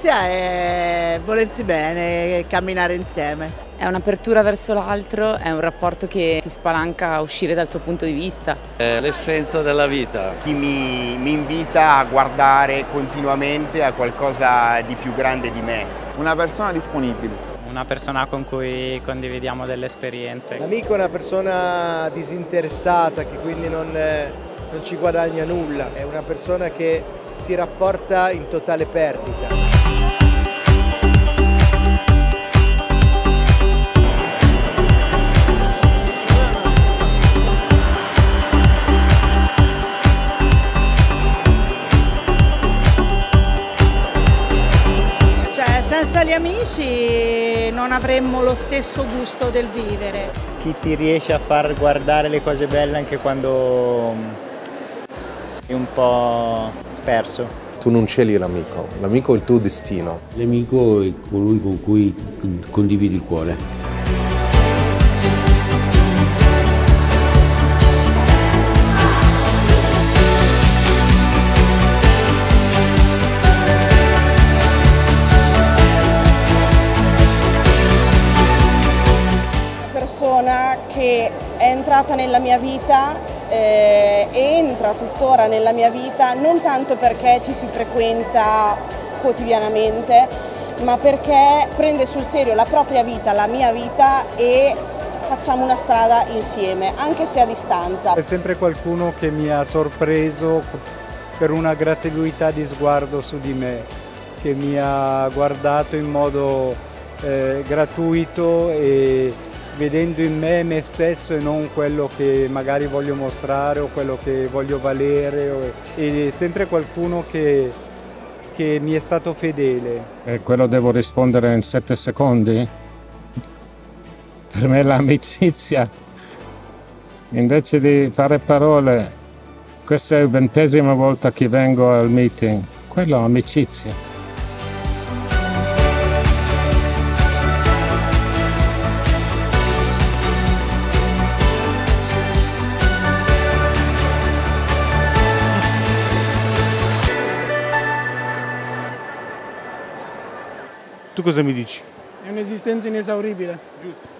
L'amicizia è volersi bene e camminare insieme. È un'apertura verso l'altro, è un rapporto che ti spalanca a uscire dal tuo punto di vista. È l'essenza della vita. Chi mi invita a guardare continuamente a qualcosa di più grande di me. Una persona disponibile. Una persona con cui condividiamo delle esperienze. L'amico è una persona disinteressata che quindi non ci guadagna nulla, è una persona che si rapporta in totale perdita. Senza gli amici non avremmo lo stesso gusto del vivere. Chi ti riesce a far guardare le cose belle anche quando sei un po' perso. Tu non scegli l'amico, l'amico è il tuo destino. L'amico è colui con cui condividi il cuore. Che è entrata nella mia vita e entra tuttora nella mia vita non tanto perché ci si frequenta quotidianamente, ma perché prende sul serio la propria vita, la mia vita, e facciamo una strada insieme, anche se a distanza. È sempre qualcuno che mi ha sorpreso per una gratuità di sguardo su di me, che mi ha guardato in modo gratuito e vedendo in me stesso e non quello che magari voglio mostrare o quello che voglio valere, è sempre qualcuno che mi è stato fedele. E quello devo rispondere in 7 secondi? Per me l'amicizia, invece di fare parole, questa è la 20ª volta che vengo al meeting, quello è amicizia. Tu cosa mi dici? È un'esistenza inesauribile. Giusto.